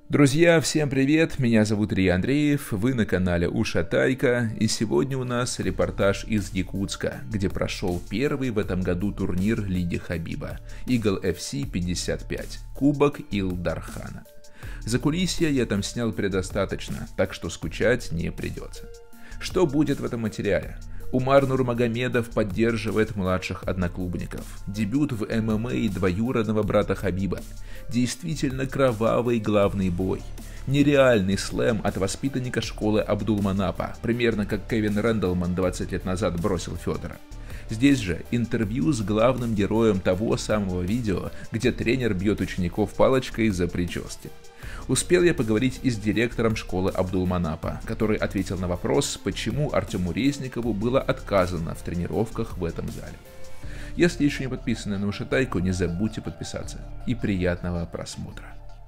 Друзья, всем привет! Меня зовут Илья Андреев, вы на канале Ушатайка, и сегодня у нас репортаж из Якутска, где прошел первый в этом году турнир Лиги Хабиба Eagle FC 55, Кубок Ил-Дархана. Закулисья я там снял предостаточно, так что скучать не придется. Что будет в этом материале? Умар Нурмагомедов поддерживает младших одноклубников. Дебют в ММА двоюродного брата Хабиба. Действительно кровавый главный бой. Нереальный слэм от воспитанника школы Абдулманапа, примерно как Кевин Рэндалман 20 лет назад бросил Федора. Здесь же интервью с главным героем того самого видео, где тренер бьет учеников палочкой за прически. Успел я поговорить и с директором школы Абдулманапа, который ответил на вопрос, почему Артему Резникову было отказано в тренировках в этом зале. Если еще не подписаны на Ушатайку, не забудьте подписаться. И приятного просмотра.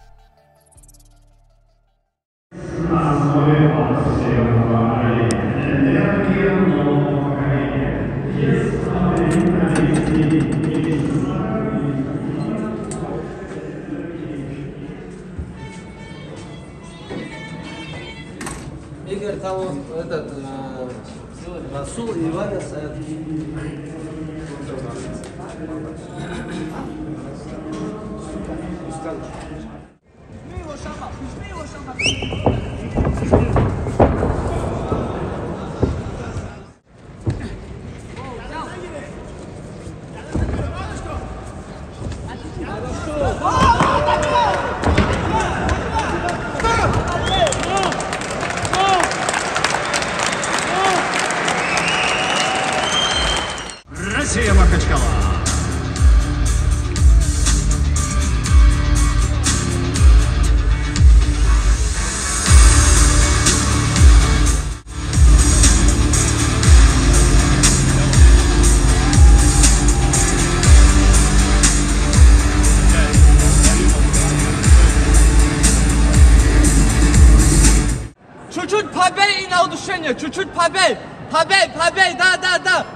Игорь, там этот Расул и Ваня стоят. Россия Махачкала. Чуть-чуть побей и на удушение, чуть-чуть побей, да.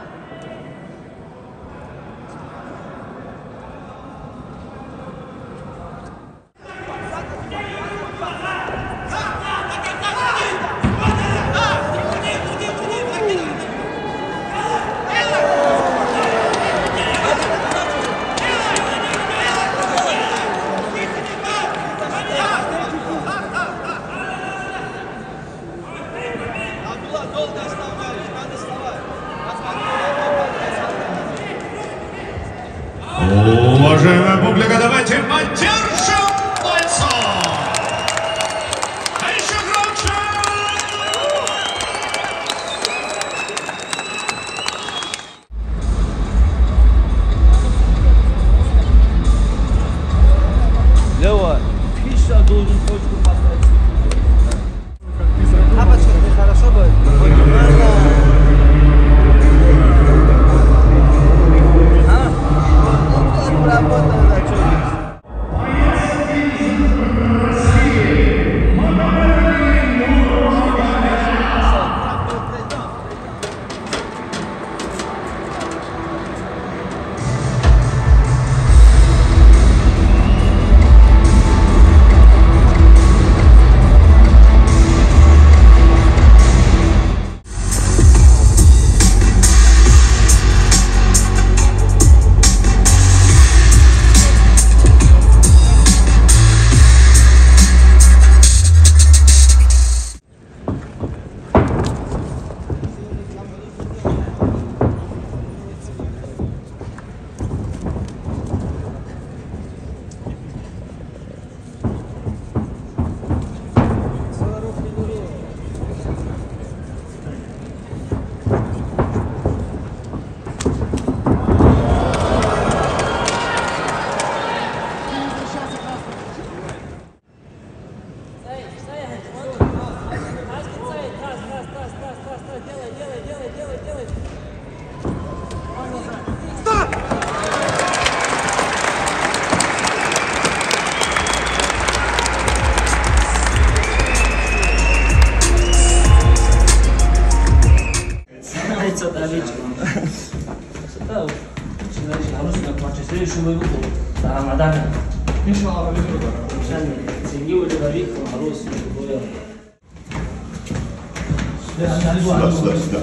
Уважаемая публика, давайте поддержим бойцов! А еще громче! Лева, пища должен точку поставить. Тапочка, нехорошо будет. следующего Рамадана Сюда.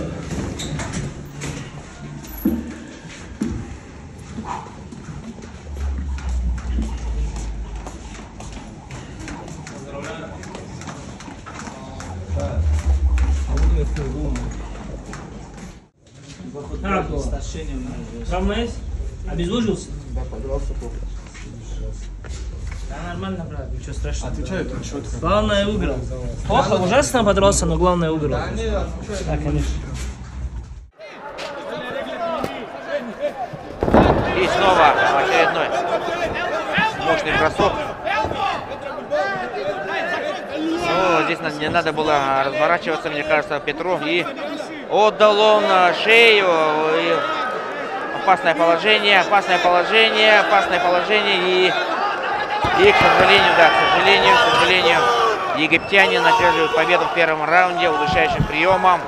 Травма есть? Обезвожился? Да, подавался плохо. Да, нормально, брат, ничего страшного. Отвечаю тут четко. Главное, выиграл. Плохо, ужасно подрался, но главное, выиграл. Да, конечно. И снова очередной мощный бросок. Ну, здесь не надо было разворачиваться, мне кажется, Петру. И отдал он шею. И опасное положение. И, к сожалению, египтяне одерживают победу в первом раунде удушающим приемом.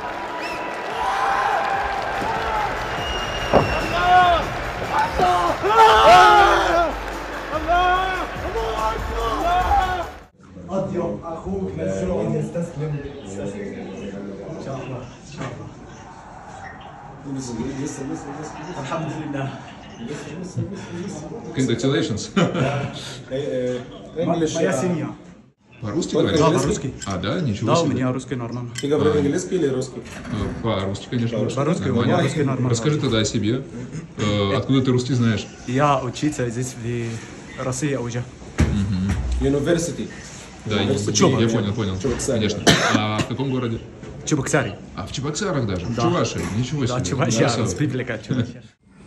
Congratulations. Моя семья. По-русски говоришь? Да, по-русски. А, да? Ничего Да, у себе. меня русский нормально. Ты говоришь английский или русский? По-русски, конечно. По-русски, у Нормально. меня русский нормально. Расскажи тогда о себе. Откуда ты русский знаешь? Я учиться здесь в России уже. University. Да, Учеба. я понял. Чебоксары, Конечно. А в каком городе? Чебоксары. А в Чебоксарах даже? Да. В Чувашии? Ничего себе. Да, Чувашия, Красава. республика Чувашия.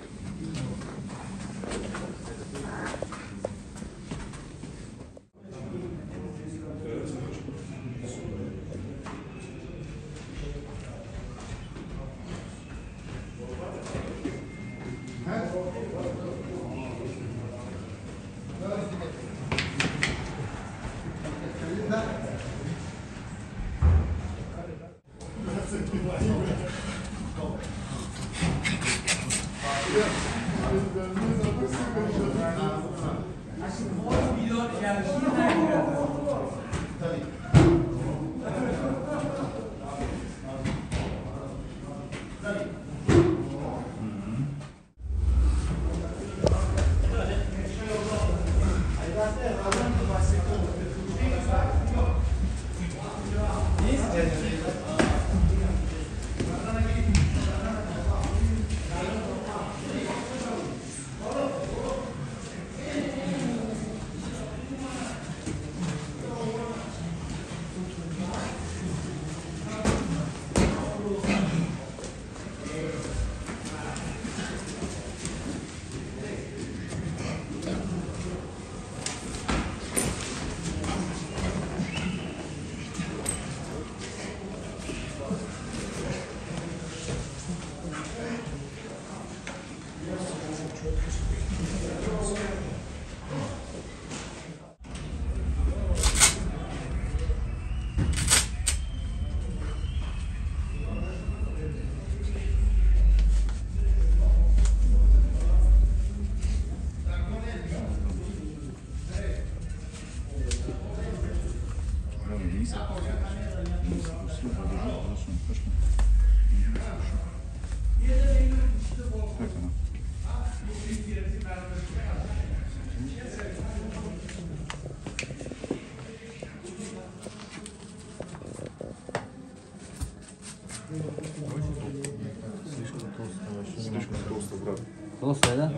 Толстая, да?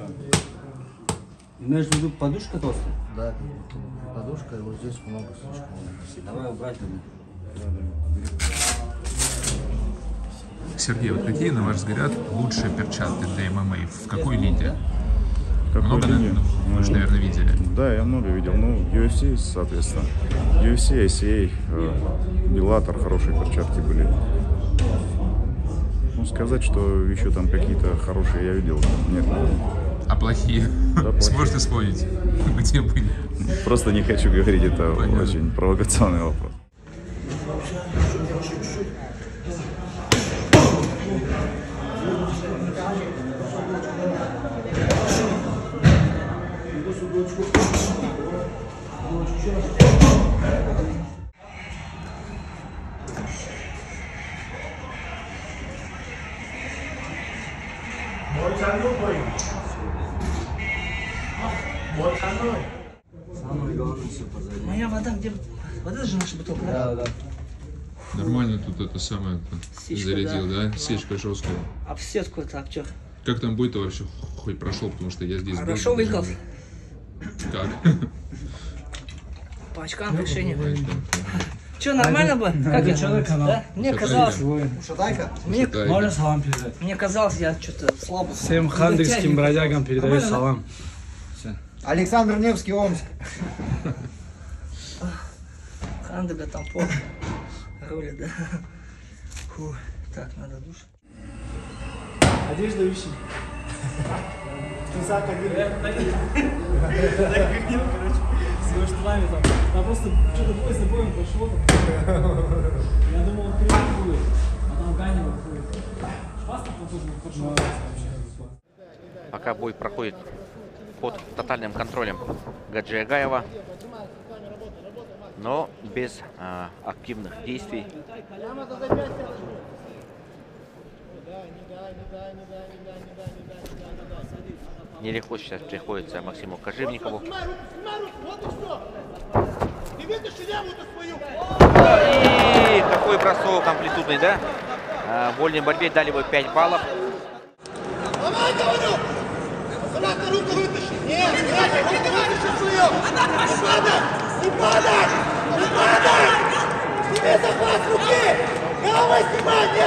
Имеешь в виду подушка толстая? Да, подушка, и вот здесь много слишком. Давай убрать тогда. Сергей, вот какие, на ваш взгляд, лучшие перчатки для ММА? В какой лиге? Какой Много, лиге? вы же, наверное, видели. Да, я много видел. Ну, UFC, соответственно. UFC, ICA, Bellator, хорошие перчатки были. Ну, сказать, что еще там какие-то хорошие я видел, нет. А плохие? Да, плохие. Сможете вспомнить, где были? Просто не хочу говорить, это Понятно. очень провокационный вопрос. вода, где? Вот это же наша бутылка, да? Да. Нормально тут это самое Сечка, зарядил, да? Сечка жесткая. А в сетку так, что? Как там бой-то вообще хоть прошел, потому что я здесь Хорошо был. выиграл. Как? По очкам решение. Что, нормально было? Как я? Да? Мне казалось, мне казалось, я что-то слабо. Всем хандырским бродягам передаю салам. Александр Невский, Омск. Хандыга там по роли, да? Фу. Так, надо душ. Одежда вещи. Тусак один. С его штанами там. Там просто что-то бой за боем пошло. Я думал, он крик будет, а там Ганя выходит. Шпас там тоже пошел вообще. Пока бой проходит под тотальным контролем Гаджиагаева, но без активных действий. Нелегко сейчас приходится Максиму Кожевникову. И какой бросок амплитудный, да? В вольной борьбе дали бы 5 баллов. Руку вытащи! Нет, руку вытащи свою! Не падай! Не падай! Сними захват руки! Головой снимай! Нет,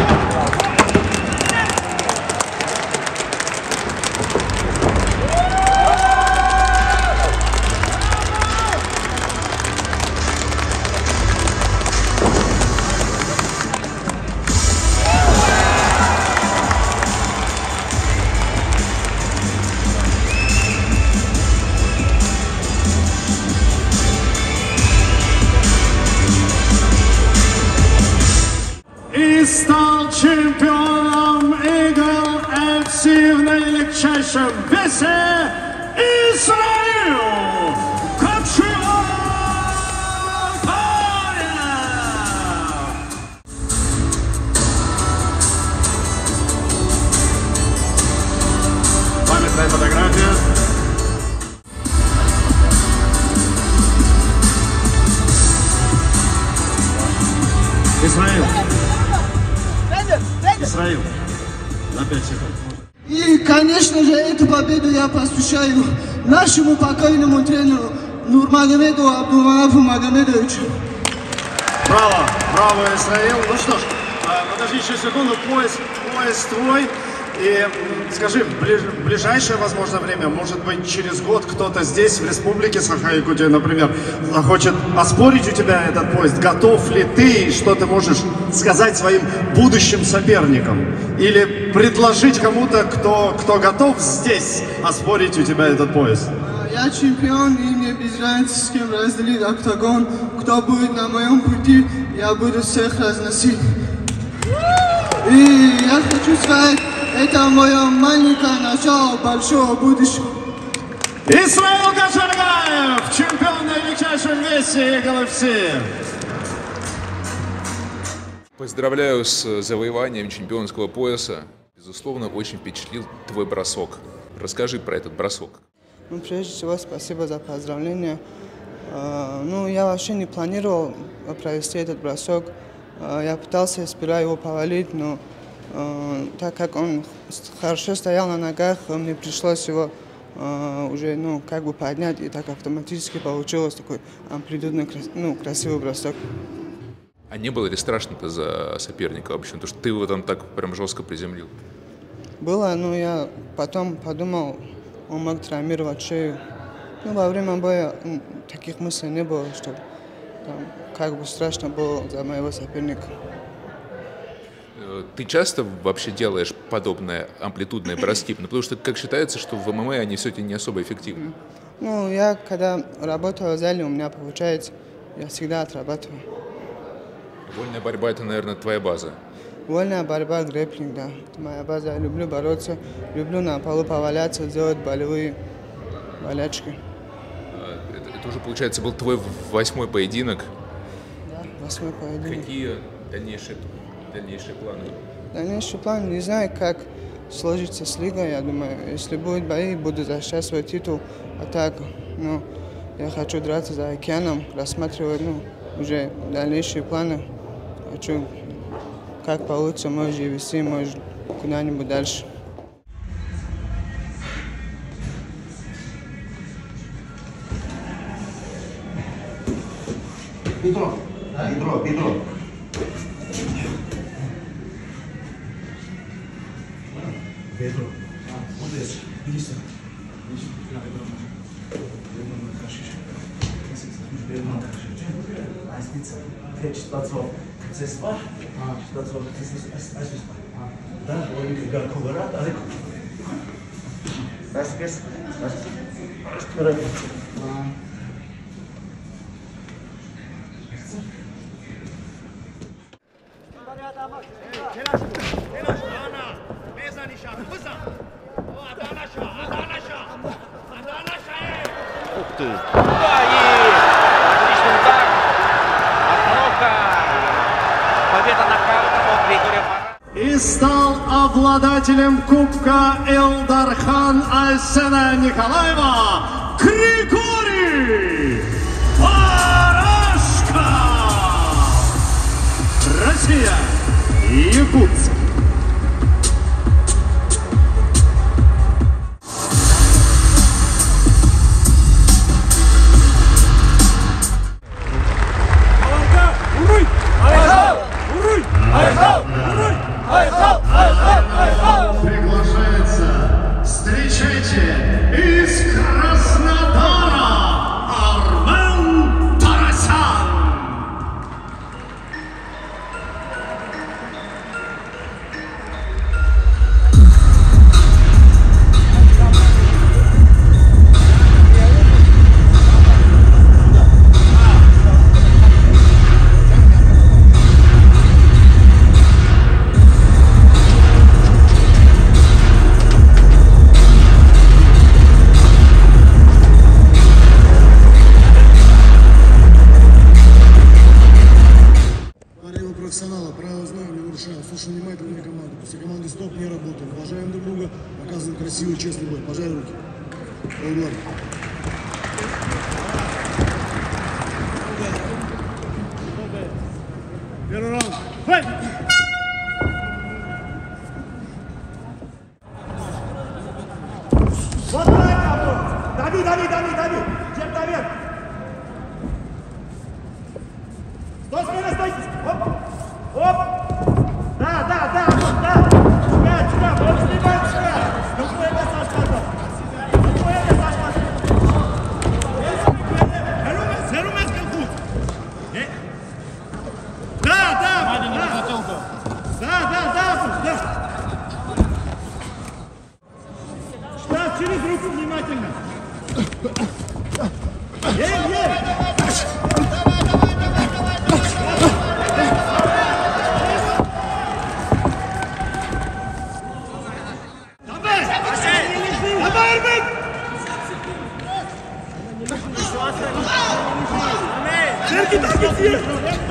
и стал чемпионом Eagle FC в наилегчайшем весе Исраил Кочуя. памятная фотография. Исраил. Исраил. На 5 секунд. И, конечно же, эту победу я посвящаю нашему покойному тренеру Нурмагомеду Абдуманафу Магомедовичу. Браво, браво, Исраил. Ну что ж, подожди еще секунду, пояс твой. И скажи, в ближайшее, возможно, время, может быть, через год кто-то здесь, в республике Саха-Якутия, например, захочет оспорить у тебя этот пояс. Готов ли ты, что ты можешь сказать своим будущим соперникам? Или предложить кому-то, кто готов здесь оспорить у тебя этот пояс? Я чемпион, и мне без разницы, с кем разделить октагон. Кто будет на моем пути, я буду всех разносить. И я хочу сказать, это мое маленькое начало большого будущего. Исраил Гаджиагаев, чемпион на величайшем весе Eagle FC. Поздравляю с завоеванием чемпионского пояса. Безусловно, очень впечатлил твой бросок. Расскажи про этот бросок. Ну, прежде всего, спасибо за поздравления. Ну, я вообще не планировал провести этот бросок. Я пытался сперва его повалить, но так как он хорошо стоял на ногах, мне пришлось его уже, ну, как бы поднять, и так автоматически получилось такой амплитудный, ну, красивый бросок. А не было ли страшно-то за соперника вообще? Потому что ты его там так прям жестко приземлил. Было, но я потом подумал, он мог травмировать шею. Ну, во время боя таких мыслей не было, что там как бы страшно было за моего соперника. Ты часто вообще делаешь подобные амплитудные броски? Ну, потому что, как считается, что в ММА они все-таки не особо эффективны. Ну, я когда работаю в зале, у меня получается, я всегда отрабатываю. Вольная борьба — это, наверное, твоя база. Вольная борьба, грэпплинг, да. Это моя база. Я люблю бороться, люблю на полу поваляться, делать болевые болячки. Это уже, получается, был твой 8-й поединок. Да, 8-й поединок. Какие дальнейшие планы? Дальнейший план, не знаю, как сложится с лигой, я думаю. Если будет бои, буду защищать свой титул. А так, ну, Я хочу драться за океаном, рассматривать уже дальнейшие планы. Хочу, как получится, может UFC, может куда-нибудь дальше. Петро, Петро. Петро. Молодец. Иди сюда. Ух ты! Да, и отличный удар. Остановка. Победа нокаутом от Григория Марата. И стал обладателем Кубка Элдархан Айсена Николаева Григорий Барашка! Россия, Якутск. Приглашается, встречайте, из Краснодара Армен Тарасян. Профессионала, правила знаем, не нарушаем, слушаем внимательно команду. После команды стоп, не работаем. Уважаем друг друга, показываем красивый, честный бой. Пожали руки. Первый раунд. Файт! Вот так, дави, дави, дави, дави. Чем дави? Стой, спина, стой. Оп, оп. Да. Сюда, вот снимай сюда. Какой массаж надо? Зерумет колхуз. Да, через руку внимательно. Давай, Армен! Серги, так и съешь!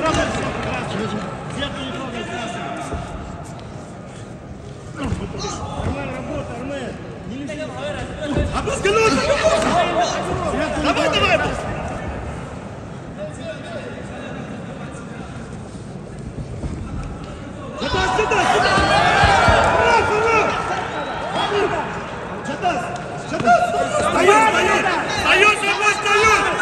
Армен, работа, Армен! Опускай ножки! Давай! Сюда! Встает!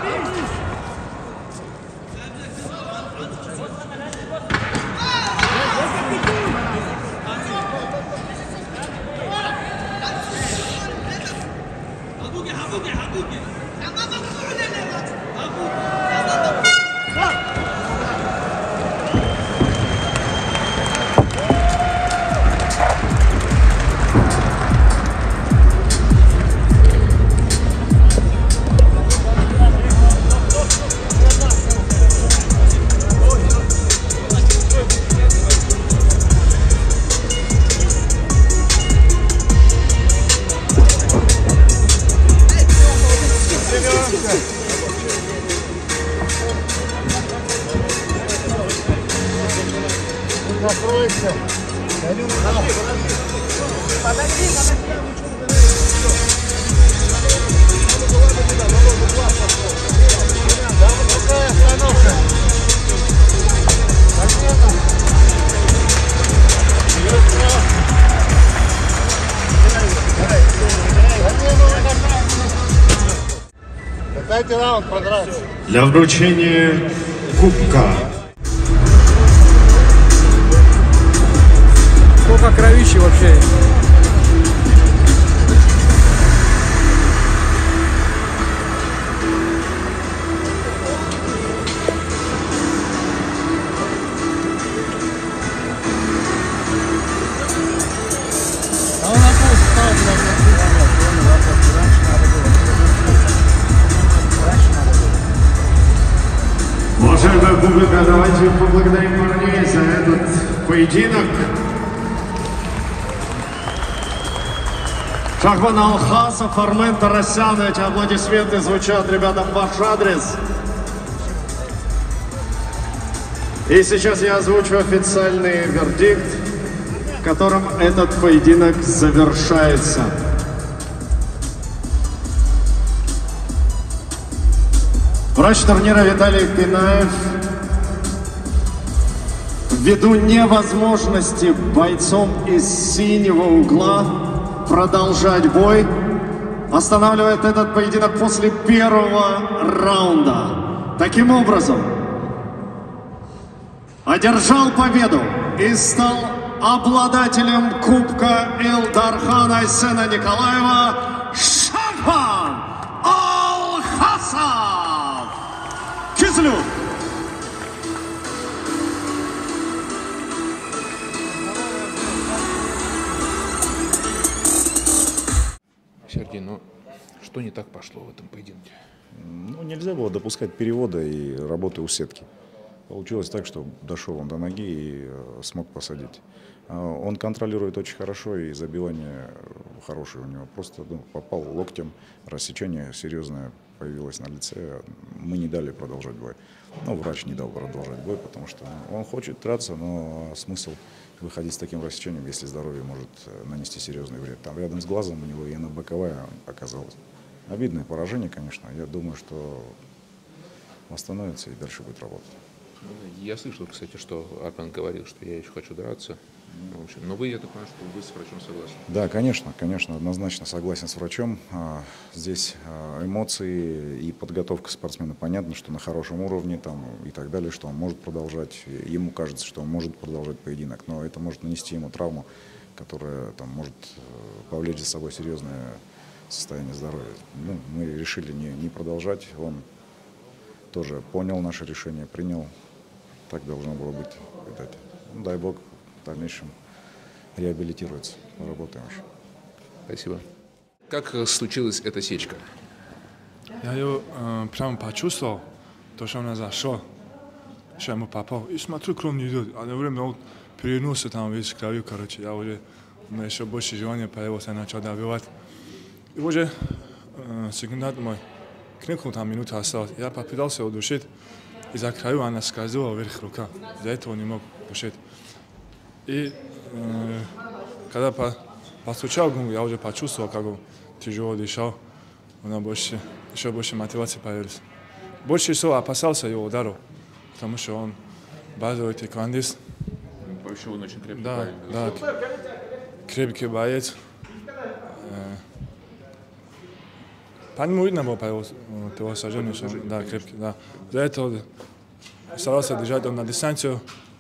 Накройся. Подожди. Дайте раунд подраться. Для вручения кубка. Сколько кровищи вообще? Уважаемая публика, давайте поблагодарим парней за этот поединок. Шахбан Алхасов, Армен Тарасян, эти аплодисменты звучат, ребята, в ваш адрес. И сейчас я озвучу официальный вердикт, которым этот поединок завершается. Врач турнира Виталий Пинаев, ввиду невозможности бойцом из синего угла продолжать бой, останавливает этот поединок после первого раунда. Таким образом, одержал победу и стал обладателем Кубка Илдархана Айсена Николаева Шахбан Алхасов. Кизлю! Сергей, ну что не так пошло в этом поединке? Ну, нельзя было допускать перевода и работы у сетки. Получилось так, что дошел он до ноги и смог посадить. Он контролирует очень хорошо, и забивание хорошее у него. Просто попал локтем, рассечение серьезное появилось на лице. Мы не дали продолжать бой. Ну, врач не дал продолжать бой, потому что он хочет драться, но смысл выходить с таким рассечением, если здоровье может нанести серьезный вред. Там рядом с глазом у него и она боковая оказалась. Обидное поражение, конечно. Я думаю, что восстановится и дальше будет работать. Я слышал, кстати, что Армен говорил, что я еще хочу драться. В общем, но вы, я так понимаю, что вы с врачом согласны? Да, конечно, однозначно согласен с врачом. Здесь эмоции и подготовка спортсмена. Понятно, что на хорошем уровне там, и так далее, что он может продолжать. Ему кажется, что он может продолжать поединок, но это может нанести ему травму, которая там, может повлечь за собой серьезное состояние здоровья. Ну, мы решили не продолжать. Он тоже понял наше решение, принял. Так должно было быть. Ну, дай бог, в дальнейшем реабилитируется. Работаем еще. Спасибо. Как случилась эта сечка? Я ее прямо почувствовал, то, что она зашла, что ему попал. И смотрю, кровь не идет. А на время он перевернулся там весь кровью, короче. Я уже, у меня еще больше желания появилось, я начал добивать. И уже секундант мой крикнул, там минута осталась. Я попытался удушить. Из-за краю она скользила вверх рука. Из-за этого не мог душить. И когда постучал, я уже почувствовал, как он тяжело дышал. У меня еще больше мотивации появилась. Больше всего опасался его ударов, потому что он базовый тэквондист. Вообще он очень крепкий. Да, крепкий боец. По нему видно было по его сожалению, что он крепкий. Да. За это старался держать на дистанцию.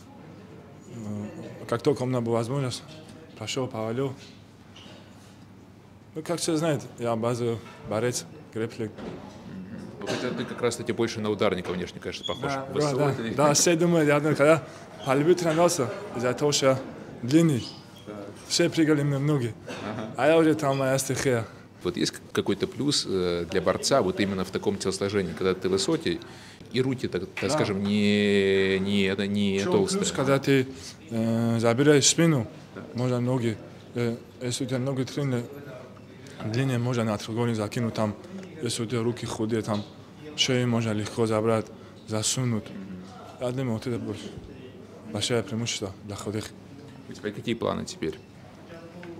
Как только у меня была возможность, пошел, повалил. Ну, как все знают, я базовый борец, грэплинг. Хотя ты как раз таки больше на ударника внешне, конечно, похож. Да, все думают, когда по любви тренировался, из-за того, что я длинный, все прыгали мне в ноги, а я уже там моя стихия. Вот есть какой-то плюс для борца вот именно в таком телосложении, когда ты высокий, и руки, так скажем, не толстые. Плюс, когда ты забираешь спину, можно ноги, если у тебя ноги длинные, можно на треугольник закинуть там, если у тебя руки худые, там шею можно легко забрать, засунуть. Я думаю, вот это большое преимущество для худых. У тебя какие планы теперь?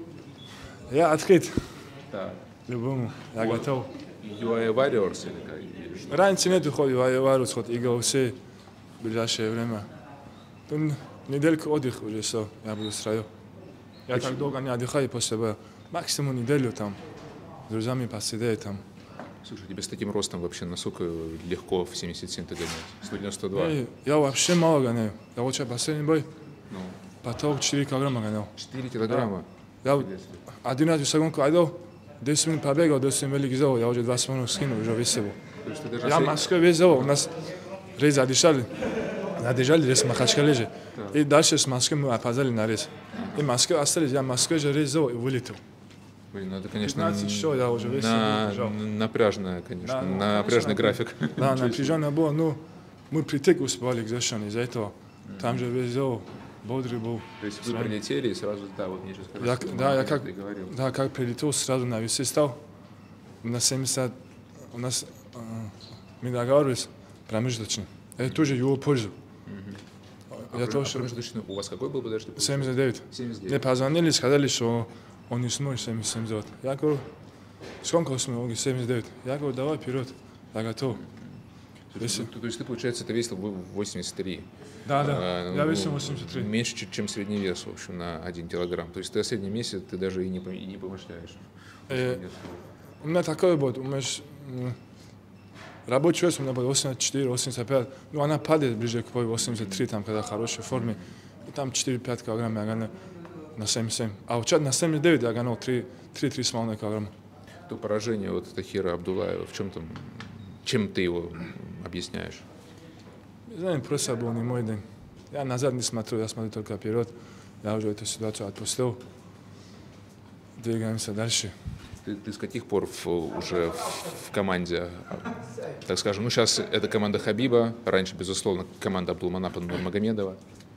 Я открыт. Любому, я готов. You are a warrior, или как? Раньше нет уходил, варус ход играл все в ближайшее время. Тут недельку отдых уже все, я буду с раю. Я так долго не отдыхаю после боя. Максимум неделю там, с друзьями посидеть там. Слушай, тебе с таким ростом вообще насколько легко в 77 ты гонять? 192? Я вообще мало гоняю. Я вот сейчас последний бой, потом 4 килограмма гонял. 4 килограмма? Я один раз в сагонку отдал, 10 минут побегал, 10 минут великий зал, я уже 20 минут скинул, уже вес его. Я в Москве вес зал, у нас рейс задержали, рейс в Махачкале. И дальше с Москвы мы опоздали на рейс. И в Москве остались, я в Москве же рейс зал и вылетел. Блин, ну это, конечно, 15 часов я уже весь напряжная, конечно, напряжный график. Да, напряженно было, но мы притык успевали к завершению из-за этого. Там же весь зал бодрый был. То есть вы прилетели и сразу, да, вот мне сейчас как прилетел, сразу на весы стал. На 70 у нас мы договаривались промежуточный. Это тоже его пользу. Я тоже. Промежуточный у вас какой был, подожди? 79. 79. Мне позвонили, сказали, что он не сможет 79. Я говорю, сколько сможет? 79. Я говорю, давай вперед, я готов. То есть ты, получается, ты весил 83? Да, я весил 83. Меньше, чем средний вес, в общем, на 1 килограмм. То есть ты последний месяц ты даже и не помышляешь. У меня такое будет, у меня рабочий вес у меня был 84, 85. Ну, она падает ближе к бою, 83, там, когда в хорошей форме. И там 4-5 килограмм я гонял на 77. А вот на 79 я гонял 3,5 килограмма. То поражение вот Тахира Абдулаева, в чем там, чем ты его объясняешь? Не знаю, просто был не мой день. Я назад не смотрю, я смотрю только вперед. Я уже эту ситуацию отпустил. Двигаемся дальше. Ты с каких пор уже в команде, так скажем, ну сейчас это команда Хабиба, раньше, безусловно, команда Абдулманапа Нурмагомедова.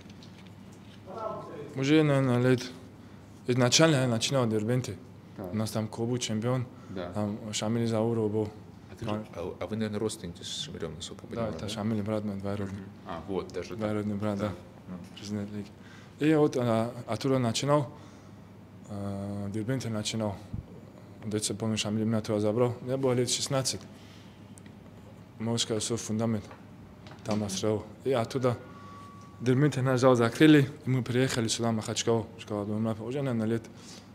Уже, наверное, лет... Изначально я начинал в Дербенте. У нас там клуб чемпион, там Шамиль Зауров был. А вы, наверное, родственники с Шамилем, насколько я понимаю? Да, это Шамиль, брат мой, двоюродный. Вот, даже двоюродный брат, да. Президент лиги. И вот оттуда начинал, в Дербенте начинал. Деца, помню, Шамиль меня туда забрал. Мне было лет 16. Можно сказать, все фундамент. Там остроил. И оттуда в Дербенте наш зал закрыли, и мы приехали сюда, в Махачкалу, школа Абдулманапа. Уже, наверное, лет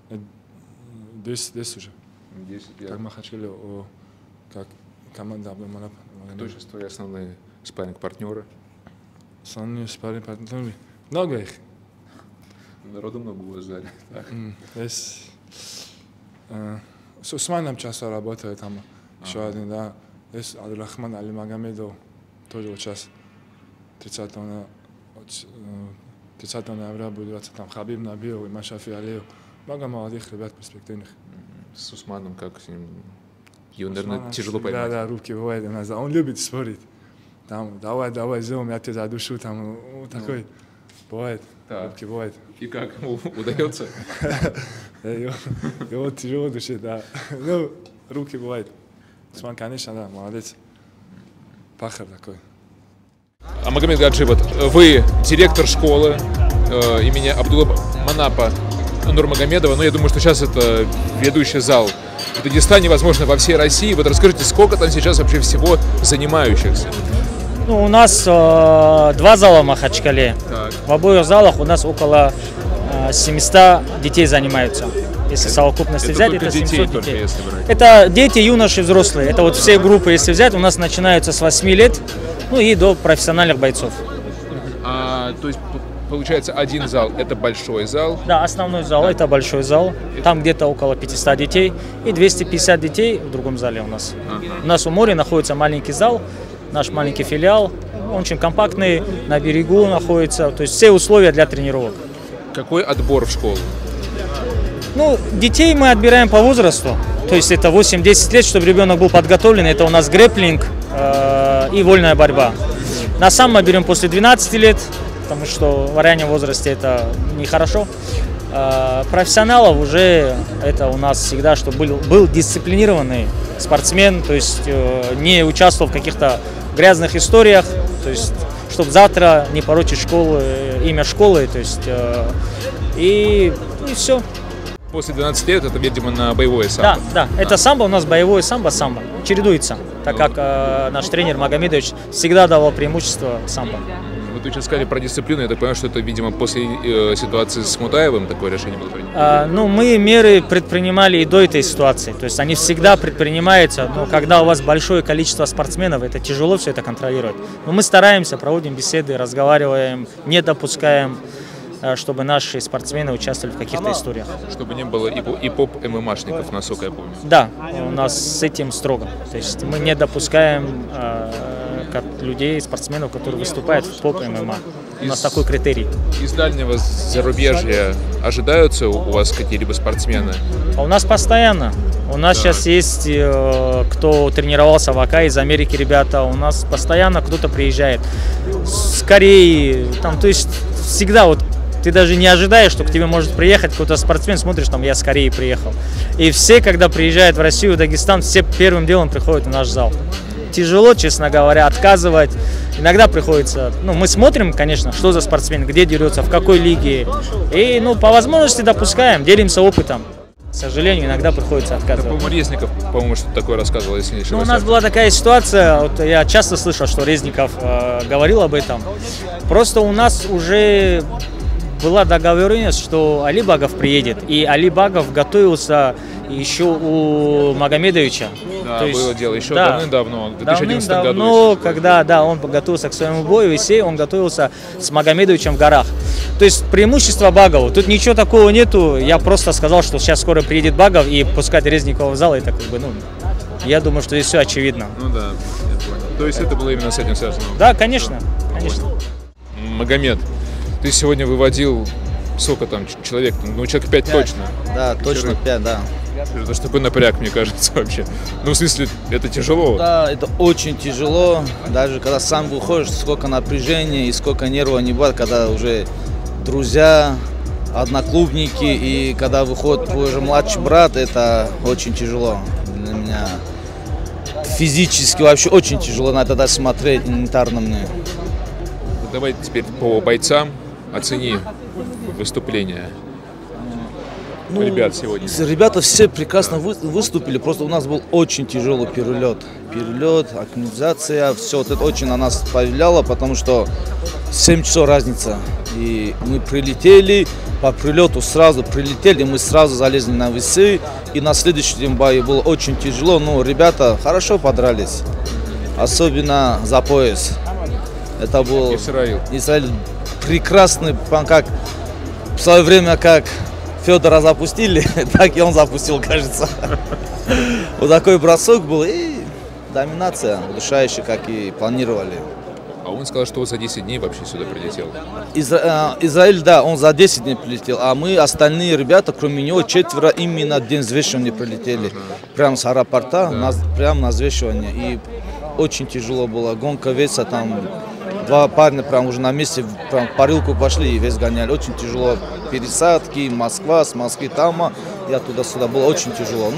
10 уже. 10 лет. Как в Махачкале, как команда Абдулманапа. Кто сейчас твои основные спарринг-партнеры? Основные спарринг-партнеры? Много их. Народу много у вас в зале. Есть... С Усманом часто работает там, еще один, да. Есть Абдулрахман Алимагомедов, тоже вот сейчас 30 ноября будет драться там Хабиб Набиев и Машафи Алиев. Много молодых ребят перспективных. С Усманом как с ним? Его, наверное, тяжело поймать. Да, руки бывают у нас. Он любит спорить. Там, давай, сделаем, я тебя задушу, там, такой. Бывает, руки бывает. И как ему удается? Его тяжело душить, да. Ну, руки бывает. Усман, конечно, да, молодец. Пахар такой. Магомед Гаджибат, вы директор школы имени Абдулманапа Нурмагомедова, но я думаю, что сейчас это ведущий зал в Дагестане, возможно, во всей России. Вот расскажите, сколько там сейчас вообще всего занимающихся? Ну, у нас 2 зала в Махачкале. В обоих залах у нас около 700 детей занимаются. Если совокупности взять, это 700 детей. Это дети, юноши, взрослые. Это вот все группы, если взять, у нас начинаются с 8 лет, ну и до профессиональных бойцов. То есть, получается, один зал – это большой зал? Да, основной зал – это большой зал. Там где-то около 500 детей. И 250 детей в другом зале у нас. У нас у моря находится маленький зал, наш маленький филиал. Он очень компактный, на берегу находится. То есть все условия для тренировок. Какой отбор в школу? Ну, детей мы отбираем по возрасту. То есть это 8-10 лет, чтобы ребенок был подготовлен. Это у нас грэпплинг и вольная борьба. На сам мы берем после 12 лет, потому что в раннем возрасте это нехорошо. Профессионалов уже это у нас всегда, чтобы был дисциплинированный спортсмен, то есть не участвовал в каких-то грязных историях, то есть чтобы завтра не порочить школу, имя школы, то есть и все. После 12 лет это, видимо, на боевое самбо. Да, это самбо, у нас боевое самбо, чередуется, так как наш тренер Магомедович всегда давал преимущество самбо. Вот вы сейчас сказали про дисциплину, я так понимаю, что это, видимо, после ситуации с Мутаевым такое решение было принято? Мы меры предпринимали и до этой ситуации, то есть они всегда предпринимаются, но когда у вас большое количество спортсменов, это тяжело все это контролировать. Но мы стараемся, проводим беседы, разговариваем, не допускаем, чтобы наши спортсмены участвовали в каких-то историях. Чтобы не было и поп-ММАшников, насколько я помню. Да, у нас с этим строго. То есть мы не допускаем людей, спортсменов, которые выступают в поп-ММА. У нас такой критерий. Из дальнего зарубежья ожидаются у вас какие-либо спортсмены? А у нас постоянно. У нас сейчас есть, кто тренировался в АК из Америки, ребята. У нас постоянно кто-то приезжает с Кореи. Там, то есть всегда вот ты даже не ожидаешь, что к тебе может приехать какой-то спортсмен, смотришь, там, я с Кореи приехал. И все, когда приезжают в Россию, в Дагестан, все первым делом приходят в наш зал. Тяжело, честно говоря, отказывать. Иногда приходится, мы смотрим, конечно, что за спортсмен, где дерется, в какой лиге. И, по возможности допускаем, делимся опытом. К сожалению, иногда приходится отказывать. По-моему, Резников, что такое рассказывал, если не ошибаюсь. У нас была такая ситуация, вот я часто слышал, что Резников говорил об этом. Просто у нас уже была договоренность, что Али Багов приедет. И Али Багов готовился еще у Магомедовича. Да, то есть, было дело еще давным-давно, в 2011 году. Давным-давно, когда он готовился к своему бою, и он готовился с Магомедовичем в горах. То есть преимущество Багова. Тут ничего такого нету. Я просто сказал, что сейчас скоро приедет Багов и пускать Резникова в зал. Это я думаю, что здесь все очевидно. Ну да, я понял. То есть это было именно с этим связано? Да, конечно. Магомед, ты сегодня выводил сколько там человек? Человек 5 точно. Да, точно 5, да. Это что такой напряг, мне кажется, вообще. В смысле, это тяжело. Да, это очень тяжело. Даже когда сам выходишь, сколько напряжения и сколько нервов не бывает, когда уже друзья, одноклубники, и когда выходит твой же младший брат, это очень тяжело для меня. Физически вообще очень тяжело на это даже смотреть, элементарно мне. Давай теперь по бойцам оцени выступление. Ребят сегодня. Ребята все прекрасно выступили, просто у нас был очень тяжелый перелет. Акклиматизация, все вот это очень на нас повлияло, потому что 7 часов разница. И мы прилетели, по прилету сразу прилетели, мы сразу залезли на весы. И на следующий день боя было очень тяжело, но ребята хорошо подрались. Особенно за пояс. Это был Израиль прекрасный, как в свое время, как Федора запустили, так и он запустил, кажется. Вот такой бросок был и доминация удушающая, как и планировали. А он сказал, что он за 10 дней вообще сюда прилетел. Израиль, да, он за 10 дней прилетел, а мы, остальные ребята, кроме него, 4 именно день взвешивания прилетели. Прямо с аэропорта, прямо на взвешивание. И очень тяжело было. Гонка веса, там 2 парня прям уже на месте прям в парилку пошли и вес гоняли. Очень тяжело. Пересадки, Москва, с Москвы там, и оттуда-сюда было очень тяжело.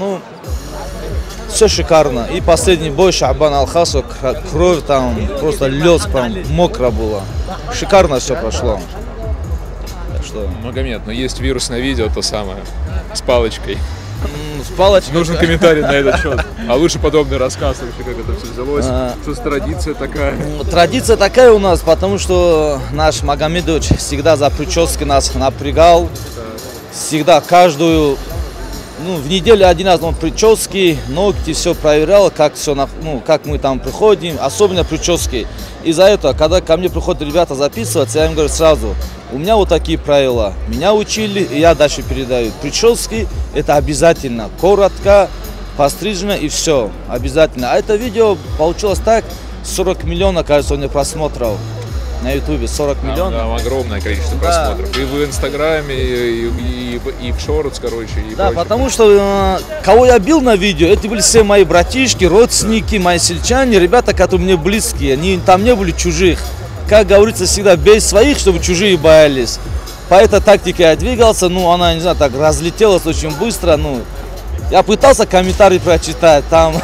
Все шикарно. И последний бой Шабан Алхасов, кровь там, просто лед прям мокро было. Шикарно все прошло. Так что... Магомед, но есть вирусное видео, то самое, с палочкой. С палочкой. Нужен комментарий на этот счет. А лучше подобный рассказ, вообще, как это все взялось. Что за традиция такая? Традиция такая у нас, потому что наш Магомедович всегда за прически нас напрягал. Всегда каждую, в неделю один раз он прически, ногти, все проверял, как все, как мы там приходим, особенно прически. Из-за этого, когда ко мне приходят ребята записываться, я им говорю сразу: у меня вот такие правила, меня учили, и я дальше передаю. Прически это обязательно, коротко, пострижено и все, обязательно. А это видео получилось так, 40 миллионов, кажется, у меня просмотров на ютубе, 40 миллионов. Да, огромное количество просмотров. И в инстаграме, и в шортс, короче. И да, потому что кого я бил на видео, это были все мои братишки, родственники, мои сельчане, ребята, которые мне близкие, они там не были чужих. Как говорится, всегда бей своих, чтобы чужие боялись. По этой тактике я двигался, она, не знаю, так разлетелась очень быстро, Я пытался комментарии прочитать, там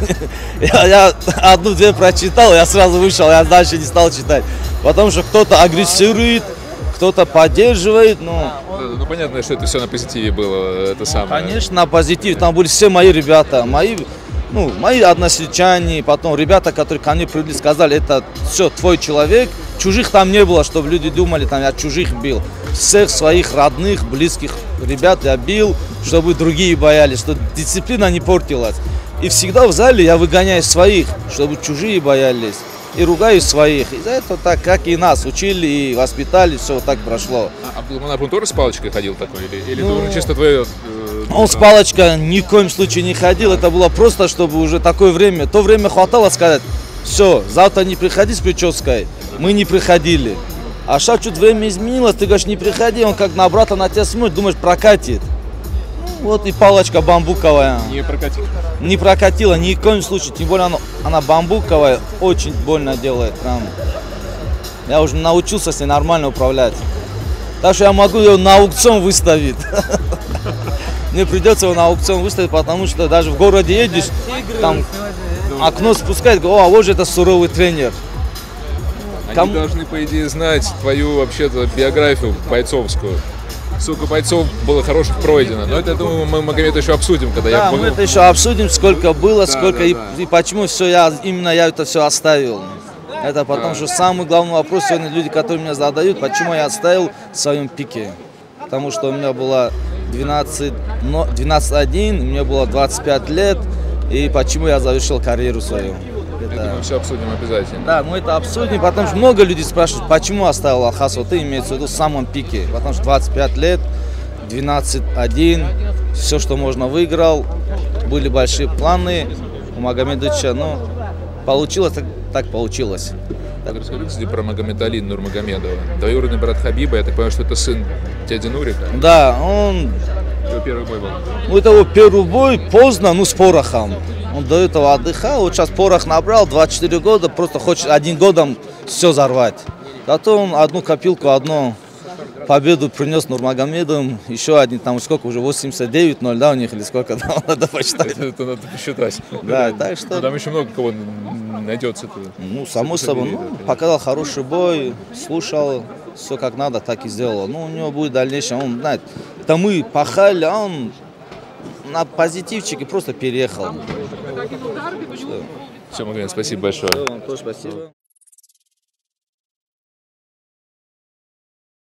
я одну-две прочитал, я сразу вышел, я дальше не стал читать. Потому что кто-то агрессирует, кто-то поддерживает, Ну, понятно, что это все на позитиве было, это самое. Конечно, на позитиве. Там были все мои ребята, мои односельчане, потом ребята, которые ко мне пришли, сказали, это все твой человек. Чужих там не было, чтобы люди думали, там я чужих бил. Всех своих родных, близких ребят я бил, чтобы другие боялись, чтобы дисциплина не портилась. И всегда в зале я выгоняю своих, чтобы чужие боялись. И ругаю своих. И за это так, как и нас учили и воспитали, все вот так прошло. Он тоже с палочкой ходил такой? Или это уже чисто твое... Он с палочкой ни в коем случае не ходил. Это было просто, чтобы уже такое время... То время хватало сказать, все, завтра не приходи с прической. Мы не приходили. А сейчас чуть время изменилось, ты говоришь, не приходи. Он как на брата на тебя смотрит, думаешь, прокатит. Вот и палочка бамбуковая. Не прокатила? Не прокатила ни в коем случае. Тем более она бамбуковая, очень больно делает. Прям. Я уже научился с ней нормально управлять. Так что я могу ее на аукцион выставить. Мне придется его на аукцион выставить, потому что даже в городе едешь, там окно спускает, о, вот же это суровый тренер. Они должны, по идее, знать твою вообще-то биографию бойцовскую. Сколько бойцов было хороших пройдено. Но это, я думаю, мы Магомед еще обсудим, когда да, мы это еще обсудим, сколько было, сколько и почему именно я это все оставил. Это потому что самый главный вопрос сегодня люди, которые меня задают, почему я оставил в своем пике. Потому что у меня было 12-1, мне было 25 лет, и почему я завершил карьеру свою. Это мы все обсудим обязательно. Да, мы это обсудим, потому что много людей спрашивают, почему оставил Алхасу. Ты имеется в виду в самом пике, потому что 25 лет, 12-1, все, что можно, выиграл. Были большие планы у Магомедовича, но получилось так получилось. Расскажи, кстати, про Магомед Али Нурмагомедова. Двоюродный брат Хабиба, я так понимаю, что это сын дяди Нурика? Да, он... Его первый бой был? Ну, это его первый бой поздно, ну, с порохом. Он до этого отдыхал, вот сейчас порох набрал, 24 года, просто хочет 1 годом все взорвать. Зато он одну копилку, одну победу принес Нурмагомедовым, еще один, там сколько уже, 89-0, да, у них, или сколько там, надо посчитать. Это надо посчитать. Да, так что... Но там еще много кого найдется. Ну, само собой, показал хороший бой, слушал, все как надо, так и сделал. Ну, у него будет дальнейшее, он, знает, это мы пахали, а он на позитивчике просто переехал. Все, Магомед, спасибо большое. Вам тоже спасибо.